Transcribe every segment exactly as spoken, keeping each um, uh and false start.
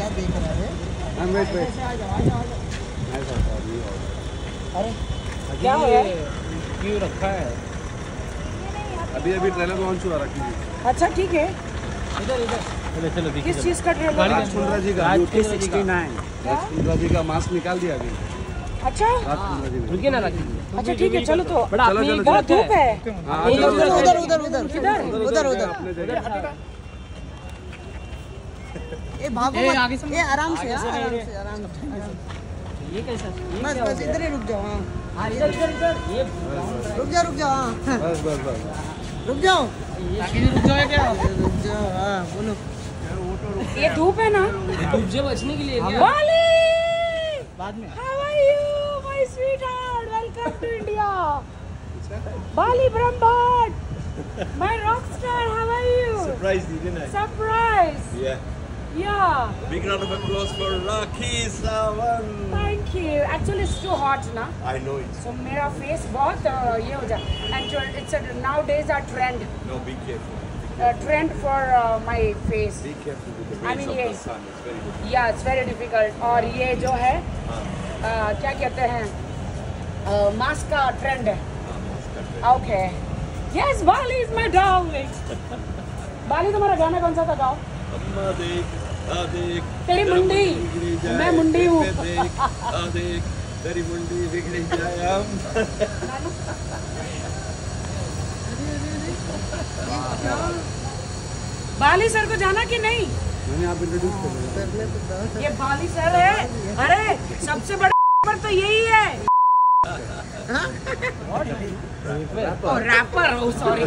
क्या देख रहा है? हम वेट वेट अरे क्या हो रहा है? क्यों रखा है? अभी अभी ट्रेलर लॉन्च हुआ रखी। अच्छा ठीक है। इधर इधर चलो चलो किस चीज का ट्रेलर? राजकुंद्रा जी का सिक्सटी नाइन राजकुंद्रा जी का मास्क निकाल दिया अभी। अच्छा राजकुंद्रा जी ने। रुकिए ना रखिए। अच्छा ठीक है चलो तो बड़ा चलो, अपनी चलो, बहुत धूप है। हाँ, उधर चलो, उधर चलो, उधर उधर उधर उधर उधर उधर अपने जगह। ए भागो ए, आगे मत। से ए आराम से आगे से आराम नहीं से आराम से ये कैसा? बस बस इधर ही रुक जाओ। हाँ हाँ इधर इधर इधर ये रुक जाओ रुक जाओ। हाँ बस बस बस रुक जाओ आगे रुक जाओ क्या? रुक जाओ। हाँ बोलो। ये धूप है ना? धूप से बचने के लिए क्या? बाली! बाद में How are you, my sweetheart? Welcome to India. Bali Brahmbhat, my rock star. How are you? Surprised you, didn't I? Surprise. Yeah. Yeah. Big round of applause for Rakhi Sawan. Thank you. Actually, it's too hot ना. I know it. So मेरा face बहुत uh, ये हो जाए. And it's a, nowadays a trend. No, be careful. A trend for uh, my face. Be careful with the I rays mean, of yes. the sun. It's very good. Yeah, it's very difficult. और ये जो है हाँ, uh, क्या कहते हैं? Mask का trend है. हाँ, mask का trend. Okay. Yes, Bali is my darling. बाली तुम्हारा गाना कौन सा था गाओ? अम्मा देख, आ देख, तेरी मुंडी. बिगड़ी जाए, मैं मुंडी हूँ. पे देख, आ देख, तेरी मुंडी बिगड़ी जाए हम. बाली सर को जाना कि नहीं? मैंने आप इंट्रोड्यूस कर दिया। ये बाली सर है. अरे सबसे बड़ा पर तो यही है. ओ रैपर हो सॉरी.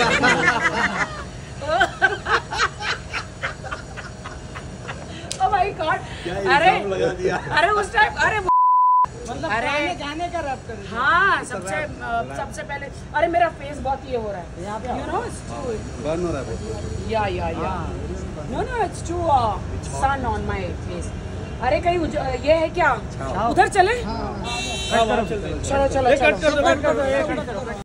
Oh my god. अरे लगा दिया. अरे उस टाइम अरे मतलब अरे गाने गाने का रैप कर। हाँ सबसे अ, सबसे पहले अरे मेरा फेस बहुत ये हो रहा है. यहाँ पे You know it's too burn हो रहा है। yeah yeah yeah. No no it's too uh, sun on my face. अरे कहीं उज- ये है क्या? उधर चले? चलो चलो चलो.